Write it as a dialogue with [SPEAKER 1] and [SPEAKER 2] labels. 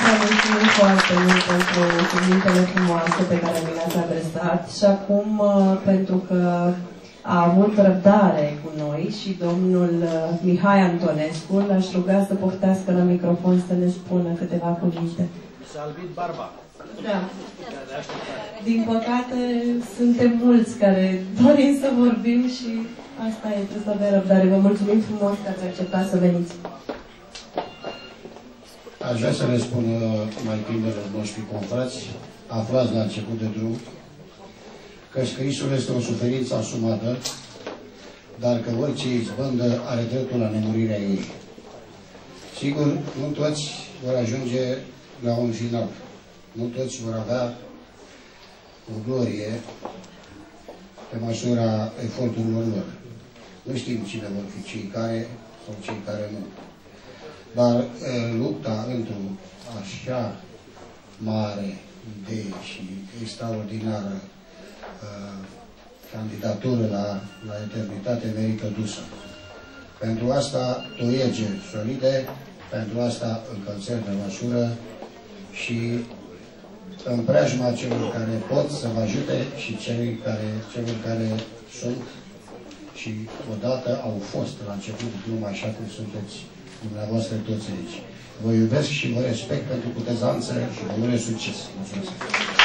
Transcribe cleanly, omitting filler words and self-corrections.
[SPEAKER 1] vă mulțumim foarte mult pentru cuvintele frumoase pe care mi le-ați adresat și acum, pentru că a avut răbdare cu noi și domnul Mihai Antonescu, l-aș ruga să portească la microfon să ne spună câteva cuvinte.
[SPEAKER 2] S-a albit barba.
[SPEAKER 1] Da. Din păcate, suntem mulți care dorim să vorbim și asta e, trebuie să avem răbdare. Vă mulțumim frumos că ați acceptat să veniți.
[SPEAKER 3] Aș vrea să le spun mai tinerilor noștri confrați, aflați la început de drum, că scrisul este o suferință asumată, dar că orice izbândă are dreptul la nemurirea ei. Sigur, nu toți vor ajunge la un final. Nu toți vor avea o glorie pe măsura eforturilor lor. Nu știm cine vor fi cei care sau cei care nu. Dar lupta într-o așa mare idee și extraordinară candidatură la eternitate merită dusă. Pentru asta toiege solide, pentru asta încălțări de măsură și în preajma celor care pot să vă ajute și celor care sunt și odată au fost la început de drum așa cum sunteți dumneavoastră toți aici. Vă iubesc și vă respect pentru cutezanță și vă urez succes. Mulțumesc!